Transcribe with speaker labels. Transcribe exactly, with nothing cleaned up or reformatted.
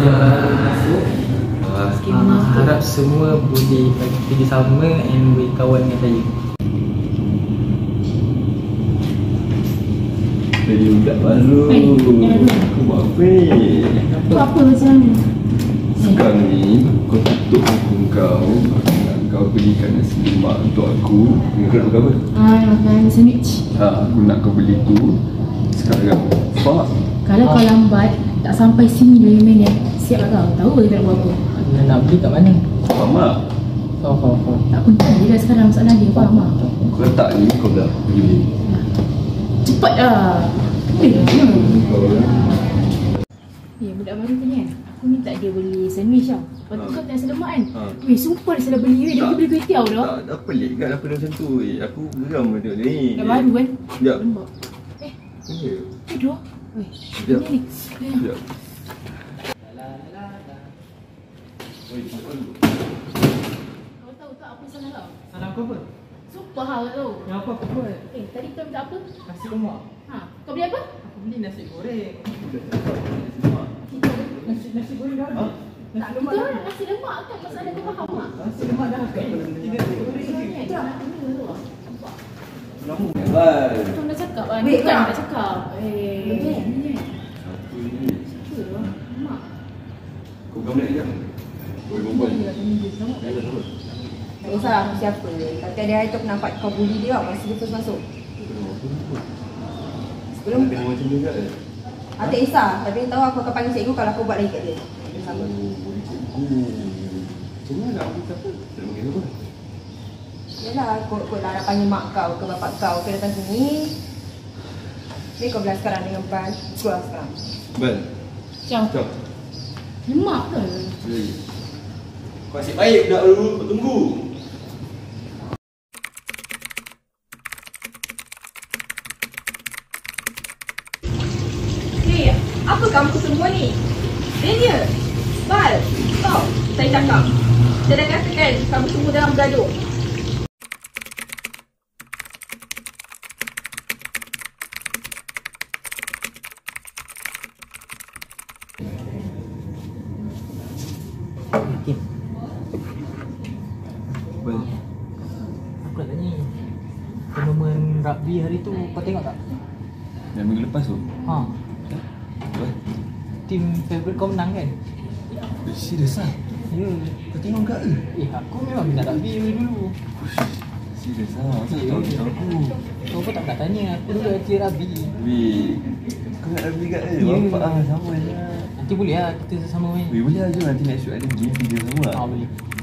Speaker 1: yang baru masuk. Uh, harap semua boleh kerja sama and boleh kawan dengan saya.
Speaker 2: Jadi budak baru. Aku buat apa?
Speaker 3: Tu apa macam ni?
Speaker 2: Sekarang ni kau tutup muka kau. Aku nak kau belikan nasi lemak untuk aku. Kau nak apa?
Speaker 3: Ah, makan sandwich.
Speaker 2: Ha, aku nak kau beli tu sekarang. Faham?
Speaker 3: Kalau kau lambat, tak sampai sini dua minit, siap kau. Tahu ke kita nak buat apa?
Speaker 1: Nak beli kat mana?
Speaker 2: Faham tak?
Speaker 1: Faham, faham, faham.
Speaker 3: Tak penting je dah sekarang masalah dia, faham tak?
Speaker 2: Kau letak ni, kau dah pergi beli.
Speaker 3: Cepat dah. Eh, hmm.
Speaker 2: Kau dah.
Speaker 3: Ya, budak baru tadi kan, aku minta dia beli sandwich tau. Lepas tu
Speaker 2: Ha.
Speaker 3: kau tanya selemak kan?
Speaker 2: Ha.
Speaker 3: Weh, sumpah dia salah beli weh, dia
Speaker 2: Tak.
Speaker 3: pergi beli kuih tiaw dah.
Speaker 2: Tak, dah pelik kan apa macam tu. Eh, aku geram pada ni.
Speaker 3: Dah baru kan?
Speaker 2: Sekejap.
Speaker 3: Lembab. Eh,
Speaker 2: Ya.
Speaker 3: tidur. Weh,
Speaker 2: Sekejap.
Speaker 3: ni ni.
Speaker 2: Sekejap. Oi, apa tu?
Speaker 3: Kau tahu tak apa salah kau?
Speaker 1: Salah apa apa?
Speaker 3: Sumpah kau tak tahu.
Speaker 1: Yang apa aku buat?
Speaker 3: Eh, tadi kau minta apa?
Speaker 1: Nasi lemak.
Speaker 3: Ha, kau beli apa?
Speaker 1: Aku beli nasi goreng.
Speaker 3: Kita
Speaker 1: Nasi nasi goreng dah ada.
Speaker 2: Ha?
Speaker 3: tak kita orang nasi lemak kan masalah kau faham tak?
Speaker 1: Nasi lemak dah ada. Tiga nasi goreng je.
Speaker 3: Itu nak tanya tu.
Speaker 2: Lama kan?
Speaker 3: Kau dah cakap kan?
Speaker 4: Wait,
Speaker 3: Bukan
Speaker 4: kak.
Speaker 3: dah cakap. Eh,
Speaker 4: Betul.
Speaker 3: ni kan?
Speaker 2: Satu ni.
Speaker 3: Siapa tu? Mak.
Speaker 2: Kau gambar ni kan? Boleh berbual.
Speaker 3: Dia dah tunjuk sama.
Speaker 2: Dah dah dah.
Speaker 4: Tak kisah aku siapa. Tapi ada hari tu aku nampak kau bully dia tau masa dia first masuk. Sebelum
Speaker 2: Kena macam juga eh.
Speaker 4: ah, tak kisah. Tapi tahu aku akan panggil cikgu kalau aku buat lagi kat dia. Dia sama.
Speaker 2: Oh, boleh cikgu. Macam mana nak ambil siapa? Nak panggil apa?
Speaker 4: Yelah, kot kot lah nak panggil mak kau ke bapak kau ke datang sini. Ni kau belah sekarang dengan Ban. Keluar sekarang.
Speaker 2: Ban.
Speaker 3: Ciao.
Speaker 2: Ciao.
Speaker 3: Lemak ke?
Speaker 2: Hey. Kau asyik baik budak dulu. Kau tunggu.
Speaker 4: Hei, apa kamu semua ni? Daniel, Bal, kau, saya cakap. Saya dah katakan kamu semua dalam bergaduh.
Speaker 1: Okey.
Speaker 2: Ban.
Speaker 1: Aku nak tanya. Tournament rugby hari tu kau tengok tak?
Speaker 2: Yang minggu lepas tu.
Speaker 1: Ha.
Speaker 2: Apa?
Speaker 1: Tim favourite kau menang kan?
Speaker 2: Eh, serius lah?
Speaker 1: Ya.
Speaker 2: Kau tengok tak ke?
Speaker 1: Eh, aku memang minat rugby dari dulu.
Speaker 2: Serius lah? Asal kau tahu aku?
Speaker 1: Kau pun tak nak tanya. Aku dulu hati rugby.
Speaker 2: Weh, kau nak rugby kat ke?
Speaker 1: Ya.
Speaker 2: Bapak ah, sama je lah.
Speaker 1: Nanti boleh lah kita sama main.
Speaker 2: Weh, boleh lah jom nanti nak shoot ada game video semua lah.
Speaker 1: Ha, boleh.